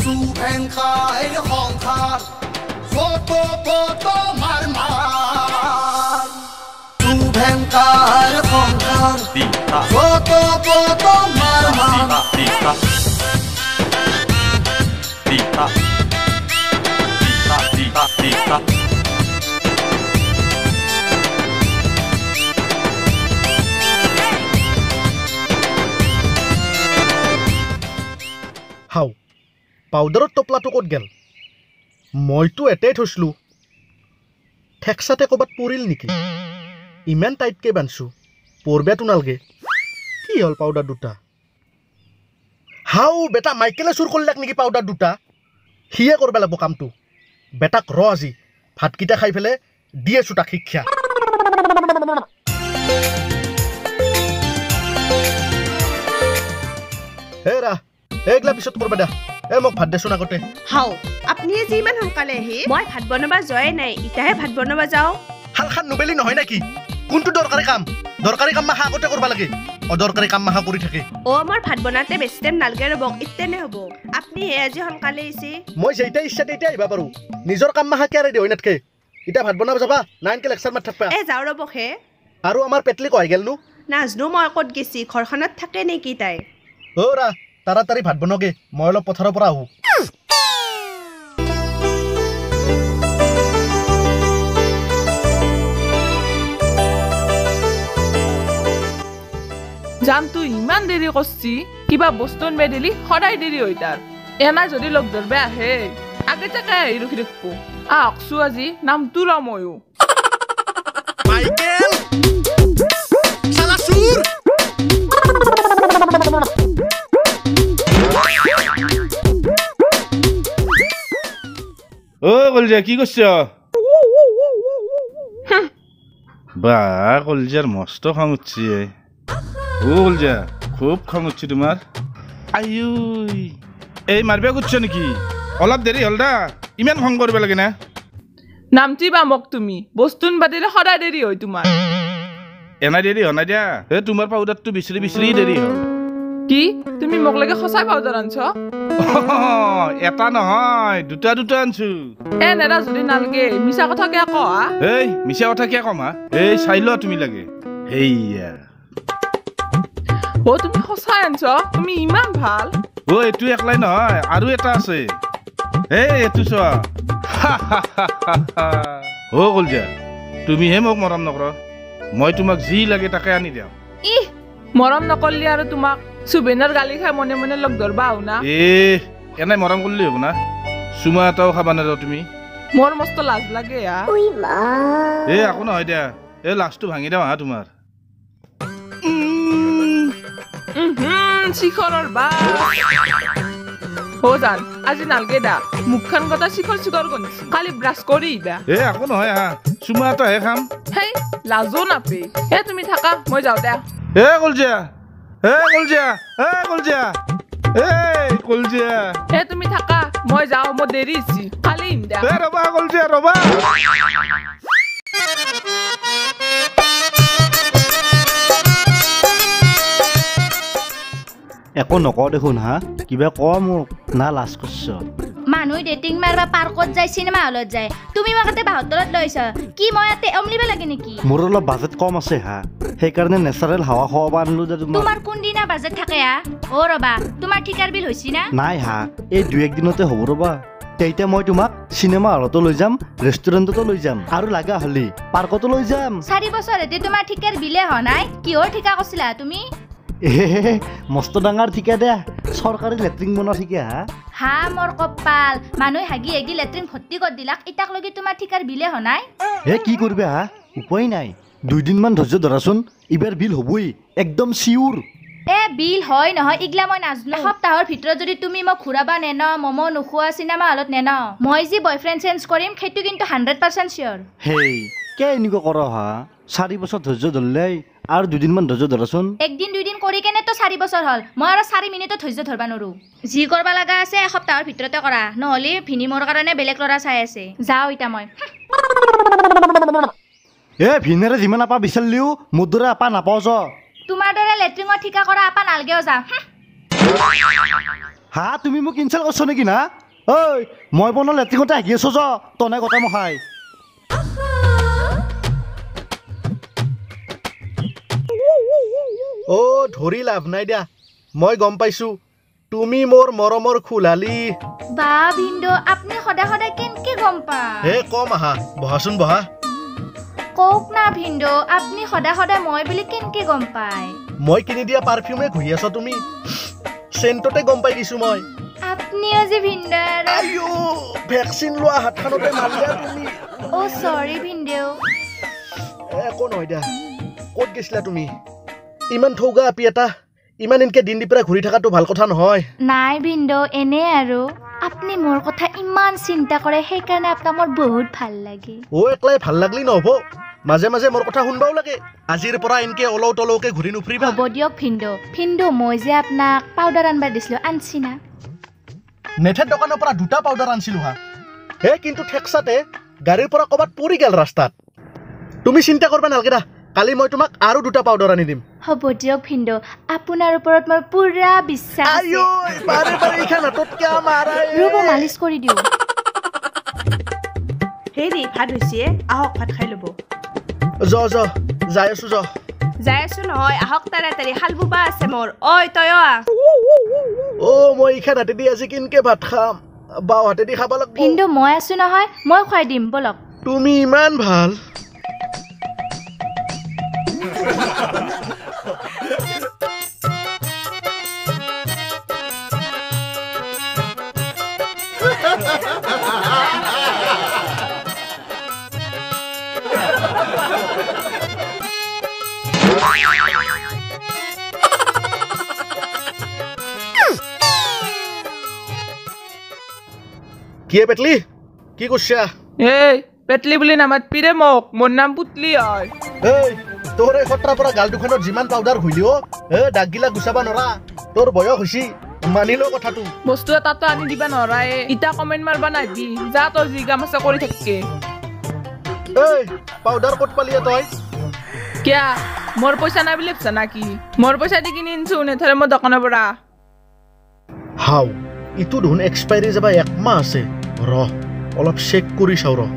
সুভেংখাইৰ সংসাৰ কত মাৰ সুভেংখাৰ সংসাৰ কত মাৰ হাও পাউডাৰৰ টপলাটো ক'ত গেল মইতো এটাই থৈছিলো ঠেকচাতে ক'বাত পৰিল নেকি ইমান টাইটকে বান্ধছো পৰবেটো নালগে কি হ'ল পাউডাৰ দুটা হাও বেটা মাইকেলে চুৰ কৰিলাক নেকি পাউডাৰ দুটা হিয়ে কৰবা লাগব কামটো বেটাক ৰ আজি ভাতকিটা খাই ফেলে দি আছো তাক শিক্ষা হেৰা একলা পিছত কৰবা দা মোক ভাত দেচোন আগতে হাও আপুনি যিমান সোনকালে আহি মই ভাত বনাবা যোৱাই নাই ইটাহে ভাত বনাবা যাও হালখান নুবেলি নহয় নাকি কোনটো দৰকাৰী কাম মাহা আগতে কৰবা লাগে অদৰকাৰী কাম মাহা কৰি থাকে আমাৰ ভাত বনাতে বেছি টাইম নালগে ৰব ইতেনে হ'ব আপুনি আজি সোনকালে আহিছে মই যেইটা ইচ্ছা তেইটা আহিবা পাৰো নিজৰ কাম মাহা কিয় ৰেডি হৈ নাথাকে ইটা ভাত বনাব যাবা নাইনকে লেকচাৰ মাত থাকবা যাও ৰব হে আৰু আমাৰ পেটলি কয় গেলনো নাজনো মই ক'ত গেছি ঘৰখনত থাকে নেকি তাই ৰা তাড়াতাড়ি ভাত বনগে মই অলপ পথাৰৰ পৰা আহো যাম তুই ইমান দেৰি কৰছি কিবা বস্তু আনবা দিলি সদায় দেৰি হৈ তাৰ এনা যদি লগ ধৰবে আহে আগে তাকে আহি ৰখি থাকিব আহকছো আজি নামটো ৰ ময়ো মাইকেল চালা চুৰ কলজা কি করছ বা কলজার মস্ত খং উঠছে কলজা খুব খং উঠছে তোমার আইউ এই মারবে করছ নাকি অলপ দেরি হল দা ইমান খং করবে লাগে না নামটি বা মোক তুমি বস্তুন বাদিলে সদায় দেৰি হয় তোমাৰ এনা দেরি হনা দিয়া তোমার পাউডারটো বিচৰি বিচৰি দেরি হল কি তুমি মোক লাগে সঁচাই পাউডাৰ আনছ এটা নহয় দুটা আনছো নেৰা যদি নালগে মিছা কথা কিয় কয়া এই মিছা কথা কিয় কম হা এই চাই লোৱা তুমি লাগে হেইয়া তুমি সঁচাই আনছ তুমি ইমান ভাল এইটো একলাই নহয় আৰু এটা আছে এইটো চোৱা কলজা তুমিহে মোক মৰম নকৰ মই তোমাক যি লাগে তাকে আনি দিওঁ মৰম নকৰলি আৰু তোমাক সুবেনৰ গালি খাই মনে মনে লগ ধৰবা আহো না এনেই মৰম কৰিলে হ'ব না চুমা এটাও খাবা নাযাওঁ তুমি মোৰ মস্ত লাজ লাগে একো নহয় দিয়া লাজটো ভাঙি দিওঁ হা তোমাৰ শিখৰৰ বা জান আজি নালগে দা মুখখন গতা শিখৰ গনিছি খালি ব্ৰাছ কৰি ইবা একো নহয় হা চুমা এটাহে খাম হেই লাজো নাপে তুমি থাকা মই যাওঁ দে কলজা তুমি থাকা মই যাওঁ মই দেৰি হৈছে খালি ৰবা কলজা ৰবা একো নকওঁ দেখোন হা কিবা ক মোক না লাজ কৰছ মানুহ ডেটিং মাৰবা পাৰ্কত যায় চিনেমা হলত যায় তুমি মোক ইয়াতে বাহতলত লৈছ কি মই ইয়াতে অমলিব লাগে নেকি মোৰ অলপ বাজেট কম আছে হা সেইকাৰণে নেচাৰেল হাৱা খাব আনলো যে তোমাৰ কোনদিনা বাজেট থাকে ৰবা তোমাৰ ঠিকাৰ বিল হৈছে না নাই হা এই 2-1 দিনতে হ'ব ৰবা তেতিয়া মই তোমাক চিনেমা হলতো লৈ যাম ৰেষ্টুৰেণ্টতো লৈ যাম আৰু লাগা হলি পাৰ্কতো লৈ যাম 4 বছৰ এতে তোমাৰ ঠিকাৰ বিলে হ নাই কিহৰ ঠিকা কৈছিলা তুমি মস্ত ডাঙৰ ঠিকা দে চৰকাৰী লেট্ৰিন বনোৱা ঠিকা হা মোৰ কপাল মানুহ হাগি হাগি লেট্ৰিন ভৰ্তি কৰি দিলাক ইটাক লগি তোমাৰ ঠিকাৰ বিলে হ নাই কি কৰিবা হা উপায় নাই 2 দিন মান ধৈৰ্য ধৰাচোন ইবাৰ বিল হ'বই একদম চিউৰ বিল হয় নহয় ইগলা মই নাজনো সপ্তাহৰ ভিতৰত যদি তুমি মোক ঘুৰাবা নেন মমো নোখোৱা চিনেমা হলত নেন মই যি বয়ফ্ৰেণ্ড চেঞ্জ কৰিম সেইটো কিন্তু 100% চিয়ৰ হেই কে এনেকুৱা কৰ হা 4 বছৰ ধৈৰ্য ধৰলে আৰু 2 দিন মান ধৈৰ্য ধৰাচোন একদিন 2 দিন কৰি কেনে তো 4 বছৰ হল মই আৰু 4 মিনিটত ধৈৰ্য ধৰবা নৰো যি কৰবা লাগা আছে সপ্তাহৰ ভিতৰতে কৰা নহলি ভিনি মোৰ কাৰণে বেলেগ লৰা চাই আছে যাও ইটা মই ভিনেৰে যিমান আপা বিচাৰলিও মোৰ দৰে আপা নাপাও জ তোমাৰ দৰে লেট্ৰিঙৰ ঠিকা কৰা আপা নালগেও যা হা তুমি মোক ইনচাল্ট কৰছ নেকি না ঐ মই বন লেট্ৰিনতে আহি আছো য তনে কথা মখাই অ ধৰি লাভ নাই দিয়া মই গম পাইছো তুমি মোৰ মৰমৰ খুলালি বা ভিন্দো আপনি সদায় সদায় কেনকে গম পা হে কম আহা বহাচোন বহা কক না ভিন্দো আপনি সদায় সদায় মই বুলি কেনকে গম পায় মই কিনি দিয়া পাৰফিউমে ঘুহি আছ তুমি চেণ্টতে গম পাই দিছো মই আপনিও যে ভিন্দো আইও ভেকচিন লোৱা হাতখনতে মাৰিলা তুমি ও সৰি ভিন্দো একো নহয় দিয়া ক'ত গৈছিলা তুমি ইমান ঠৌগা আপি এটা ইমান ইনকে দিন দি পেলাই ঘূৰি থকাটো ভাল কথা নহয় নাই ভিন্দো এনে আৰু আপনি মোৰ কথা ইমান চিন্তা কৰে সেইকাৰণে আপোনাক মোৰ বহুত ভাল লাগে ও একলাই ভাল লাগলি নহব মাজে মাজে মোৰ কথা শুনবাও লাগে আজিৰ পৰা ইনকে অলৌ তলৌকে ঘূৰি নুফুৰিবা হ'ব দিয়ক ভিন্দো মই যে আপোনাক পাউডাৰ আনবা দিছিলো আনছি না নেথেৰ দোকানৰ পৰা দুটা পাউডাৰ আনছিলো হা হে কিন্তু ঠেকচাতে গাড়ীৰ পৰা ক'বাত পৰি গেল ৰাস্তাত তুমি চিন্তা কৰবা নালগে দা কালি মই তোমাক আৰু দুটা পাউডাৰ আনি দিম হ'ব দিয়ক ভিন্দো আপোনাৰ ওপৰত মোৰ পুৰা বিশ্বাস আছে আইও বাৰে বাৰে ইখান হাততকে আমাৰাই ৰব মালিচ কৰি দিও হেৰি ভাত হৈছে আহক ভাত খাই ল'ব যাই আছো যাই আছো নহয় আহক তাড়াতাড়ি হাল বুবা আছে মোৰ ঐ তই অ মই ইখান হাতেদি আজি কিনকে ভাত খাম বাও হাতেদি খাব লাগিব ভিন্দো মই আছো নহয় মই খুৱাই দিম বলক তুমি ইমান ভাল কি পেটলি কি করছা এই পেটলি বুলি নামাতবি ৰে মোক মোৰ নাম পুতলি হয় এই তোৰ এই খটৰা পৰা গাল দুখনত যিমান পাউডাৰ হইলিও দাগগিলা গুচাবা নৰা তোৰ বয়স হৈছি মানিলো কথাটো বস্তু এটাতো আনি দিবা নৰাই ইটা কমেন্ট মাৰবা নাইবি যা তোৰ যি কাম আছে কৰি থাককে এই পাউডাৰ ক'ত পালিয়ে তই কিয়া মোৰ পইচা নাই বুলি ভাবছা নাকি মোৰ পইচা দি কিনি আনছো নেথৰে মোৰ দোকানৰ পৰা হাও ইটো দেখোন এক্সপায়াৰি যাবা একমাহ আছে ৰ অলপ চেক কৰি চাও ৰ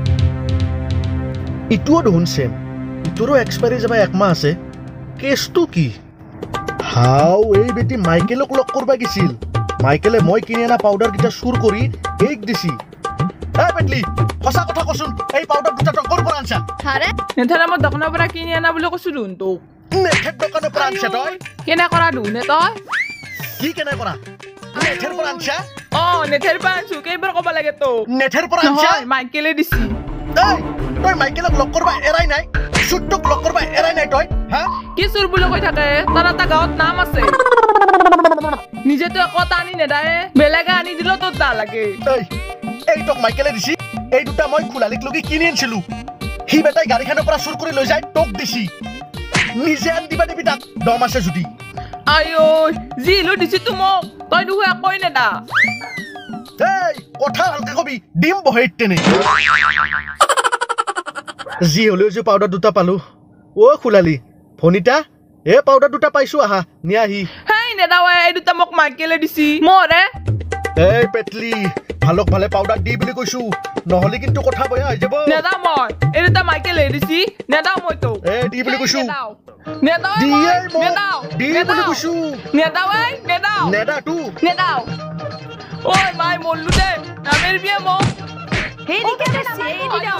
ইটোও দেখোন চেম ইটোৰো এক্সপায়াৰি যাবা একমাহ আছে কেছটো কি হাও এই বেটি মাইকেলক লগ কৰবা গেছিল মাইকেলে মই কিনি আনা পাউডাৰ কিটা চুৰ কৰি এইক দিছি এই পেটলি সঁচা কথা কচোন এই পাউডাৰ দুটা তই ক'ৰ পৰা আনছা হাৰে নেথৰে মোৰ দোকানৰ পৰা কিনি আনা বুলি কৈছো দেখোন তোক নেথেৰ দোকানৰ পৰা আনছা তই কেনে কৰা দুনে তই কি কেনে কৰা নেথেৰ পৰা আনছা নেথেৰ পৰা আনছো কেইবাৰ ক'ব লাগে তোক নেথেৰ পৰা আনছা মাইকেলে দিছি এই তই মাইকেলক লগ কৰবা এৰাই নাই চুটটোক লগ কৰবা এৰাই নাই তই হা কি চুৰ বুলি কৈ থাকে তাৰ এটা গাঁৱত নাম আছে নিজেতো একো আনি নেদায়ে বেলেগে আনি দিলেও তোৰ দা লাগে এই তোক মাইকেলে দিছি এই দুটা মই খুলালিক লগি কিনি আনছিলো সি বেটাই গাড়ীখনৰ পৰা চুৰ কৰি লৈ যায় তোক দিছি নিজে আনি দিবা দিবি তাক দম আছে যদি আইও যি লৈ দিছি তো মোক তই দেখো একোই নেদা এই কথা ভালকে কবি ডিম বহেত তেনে যি হলেও যে পাউডাৰ দুটা পালো অ খুলালি ফনিতা এ পাউডাৰ দুটা পাইছো আহা নিয়াহি হেই নেদাৱে এই দুটা মোক মাইকেলে দিছি মৰে এই পেটলি ভালক ভালে পাউডাৰ দি বুলি কৈছো নহলে কিন্তু কথা বয়া হৈ যাব নেদা মই এই দুটা মাইকেলে দিছি নেদাও মই তো এ দি বুলি কৈছো নেদাও দিয়ে মই নেদাও দি বুলি কৈছো নেদাৱে নেদাও নেদা তু নেদাও ঐ মাই মল্লু দে নামেৰ বিয়ে মোক হেৰি কি আছে এই দিনা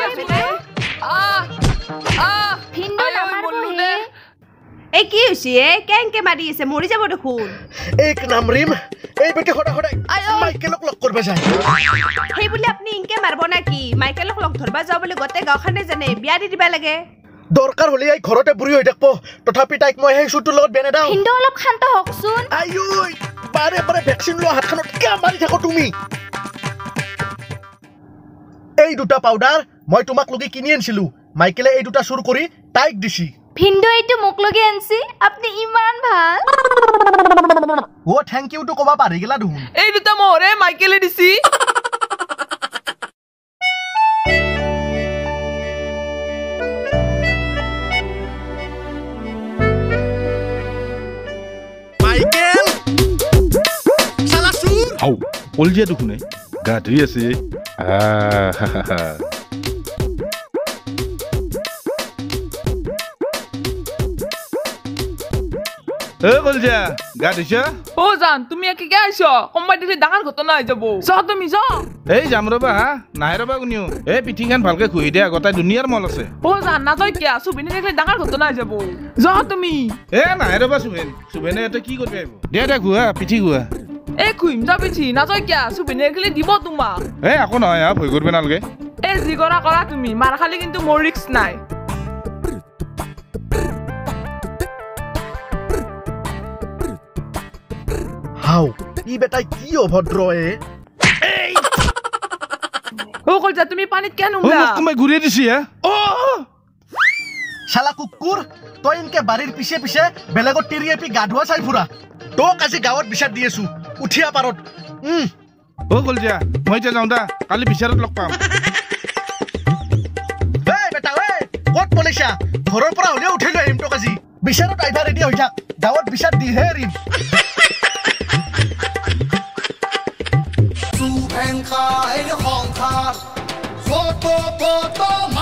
ভিন্দো নামাৰবো হে এই কি হৈছে কেনকে মাৰি আছে মৰি যাব দেখোন এক নাম ৰিম এই বেটি হডা হডাই মাইকেলক লগ কৰবা যায় সেই বুলি আপুনি ইনকে মাৰব নাকি মাইকেলক লগ ধৰবা যাও বুলি গোটেই গাঁওখনে জানে বিয়া দি দিবা লাগে দৰকাৰ হলে এই ঘৰতে বুঢ়ী হৈ থাকব তথাপি তাইক মই সেই চুটোৰ লগত বেনে দাও ভিন্দো অলপ শান্ত হকচোন আইও বাৰে বাৰে ভেকচিন লোৱা হাতখনত কিয় মাৰি থাকো তুমি এই দুটা পাউডাৰ মই তোমাক লগি কিনি আনছিলো মাইকেলে এই দুটা চুৰ কৰি তাইক দিছি ভিন্দো এইটো মোক লগি আনছি আপনি ইমান ভাল ও থ্যাংক ইউ তো কবা পাৰি গেলা দেখোন এই দুটা মৰে মাইকেলে দিছি মাইকেল কলজিয়া দেখোনে গা ধুই আছে কলজিয়া গা ধুইছ ও জান তুমি একে কে আইছ কোনবাই দিলে ডাঙৰ ঘটনা হৈ যাব যা তুমি যা এই যাম ৰবা নাই ৰবা কোনিও এই পিঠিখান ভালকে খুই দে আগতে দুনিয়াৰ মল আছে ও জান নাযায় কিয়া সুবিনে দেখলে ডাঙৰ ঘটনা হৈ যাব যা তুমি নাই ৰবা সুবেনে এটা কি করবে দে খুয়া পিঠি খুয়া এই খুইম যা পিঠি নাযায় কিয়া সুবিনে দেখলে দিব তোমাক আকৌ নহয় ভয় করবে নালগে এই যি কৰা তুমি মাৰ খালি কিন্তু মোৰ ৰিস্ক নাই হাও ই বেটাই কি অভদ্ৰ ও কলজা তুমি পানীত কেন উমলা তোমায় ঘুরিয়ে দিছি শালা কুকুৰ তই ইনকে বাৰীৰ পিছে পিছে বেলেগত টিৰিয়েপি গা ধোৱা চাই ফুৰা তোক আজি গাঁৱত বিচাৰ দি আছো উঠিয়া পাৰত কলজিয়া মই এতিয়া যাওঁ দা কালি বিচাৰত লগ পাম বেটা ক'ত পলাইছা ঘৰৰ পৰা হ'লেও উঠাই লৈ আহিম তোক আজি বিচাৰত আহিবা ৰেডি হৈ থাক গাঁৱত বিচাৰ দিহে এৰিম Su Peng Kai Hong Kar, Photo